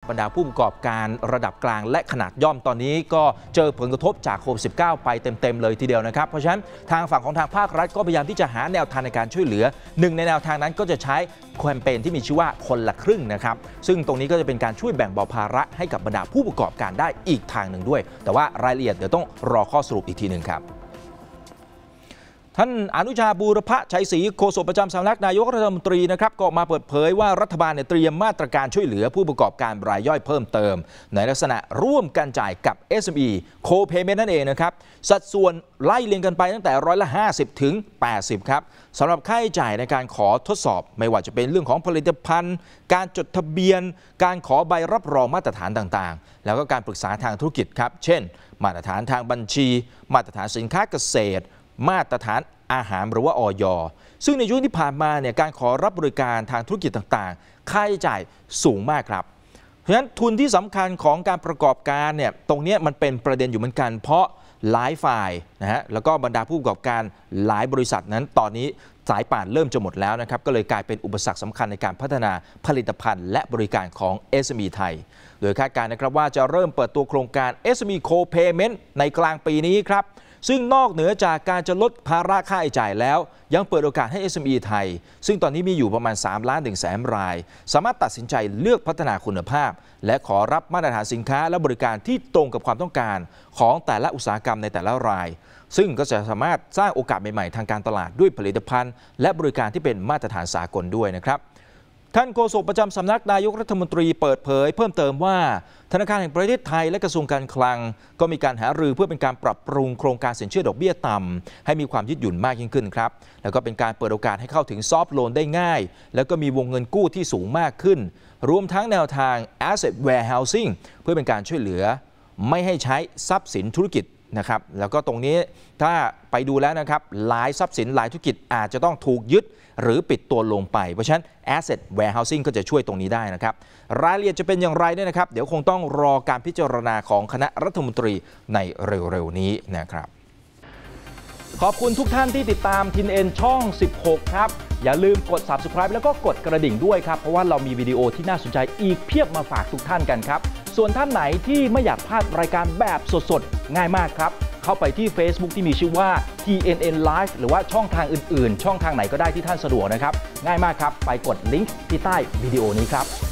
บรรดาผู้ประกอบการระดับกลางและขนาดย่อมตอนนี้ก็เจอผลกระทบจากโควิด -19 ไปเต็มๆเลยทีเดียวนะครับเพราะฉะนั้นทางฝั่งของทางภาครัฐก็พยายามที่จะหาแนวทางในการช่วยเหลือหนึ่งในแนวทางนั้นก็จะใช้แคมเปญที่มีชื่อว่าคนละครึ่งนะครับซึ่งตรงนี้ก็จะเป็นการช่วยแบ่งเบาภาระให้กับบรรดาผู้ประกอบการได้อีกทางหนึ่งด้วยแต่ว่ารายละเอียดเดี๋ยวต้องรอข้อสรุปอีกทีหนึ่งครับท่านอนุชาบูรพชัยศรีโฆษกประจำสำนักนายกรัฐมนตรีนะครับก็มาเปิดเผยว่ารัฐบาลเตรียมมาตรการช่วยเหลือผู้ประกอบการรายย่อยเพิ่มเติมในลักษณะร่วมกันจ่ายกับ SME Co-Payment นั่นเองนะครับสัดส่วนไล่เรียงกันไปตั้งแต่50%ถึง 80% ครับสำหรับค่าใช้จ่ายในการขอทดสอบไม่ว่าจะเป็นเรื่องของผลิตภัณฑ์การจดทะเบียนการขอใบรับรองมาตรฐานต่างๆแล้วก็การปรึกษาทางธุรกิจครับเช่นมาตรฐานทางบัญชีมาตรฐานสินค้าเกษตรมาตรฐานอาหารหรือว่าอย.ซึ่งในช่วงที่ผ่านมาเนี่ยการขอรับบริการทางธุรกิจต่างๆค่าใช้จ่ายสูงมากครับเพราะฉะนั้นทุนที่สำคัญของการประกอบการเนี่ยตรงนี้มันเป็นประเด็นอยู่เหมือนกันเพราะหลายฝ่ายนะฮะแล้วก็บรรดาผู้ประกอบการหลายบริษัทนั้นตอนนี้สายป่านเริ่มจะหมดแล้วนะครับก็เลยกลายเป็นอุปสรรคสำคัญในการพัฒนาผลิตภัณฑ์และบริการของ SME ไทยโดยคาดการณ์นะครับว่าจะเริ่มเปิดตัวโครงการ SME Co-Payment ในกลางปีนี้ครับซึ่งนอกเหนือจากการจะลดภาระค่าใช้จ่ายแล้วยังเปิดโอกาสให้ SME ไทยซึ่งตอนนี้มีอยู่ประมาณ3 ล้านถึงแสนรายสามารถตัดสินใจเลือกพัฒนาคุณภาพและขอรับมาตรฐานสินค้าและบริการที่ตรงกับความต้องการของแต่ละอุตสาหกรรมในแต่ละรายซึ่งก็จะสามารถสร้างโอกาสใหม่ๆทางการตลาดด้วยผลิตภัณฑ์และบริการที่เป็นมาตรฐานสากลด้วยนะครับท่านโฆษกประจำสำนักนายกรัฐมนตรีเปิดเผยเพิ่มเติมว่าธนาคารแห่งประเทศไทยและกระทรวงการคลังก็มีการหารือเพื่อเป็นการปรับปรุงโครงการสินเชื่อดอกเบี้ยต่ำให้มีความยืดหยุ่นมากยิ่งขึ้นครับแล้วก็เป็นการเปิดโอกาสให้เข้าถึงซอฟท์โลนได้ง่ายแล้วก็มีวงเงินกู้ที่สูงมากขึ้นรวมทั้งแนวทาง Asset Warehousing เพื่อเป็นการช่วยเหลือไม่ให้ใช้ทรัพย์สินธุรกิจนะครับแล้วก็ตรงนี้ถ้าไปดูแล้วนะครับหลายทรัพย์สินหลายธุรกิจอาจจะต้องถูกยึดหรือปิดตัวลงไปเพราะฉะนั้น Asset Warehousing ก็จะช่วยตรงนี้ได้นะครับรายละเอียดจะเป็นอย่างไรเนี่ยนะครับเดี๋ยวคงต้องรอการพิจารณาของคณะรัฐมนตรีในเร็วๆนี้นะครับขอบคุณทุกท่านที่ติดตามทินเอ็นช่อง 16 ครับอย่าลืมกด Subscribe แล้วก็กดกระดิ่งด้วยครับเพราะว่าเรามีวิดีโอที่น่าสนใจอีกเพียบมาฝากทุกท่านกันครับส่วนท่านไหนที่ไม่อยากพลาดรายการแบบสดๆง่ายมากครับเข้าไปที่ Facebook ที่มีชื่อว่า TNN Live หรือว่าช่องทางอื่นๆช่องทางไหนก็ได้ที่ท่านสะดวกนะครับง่ายมากครับไปกดลิงก์ที่ใต้วิดีโอนี้ครับ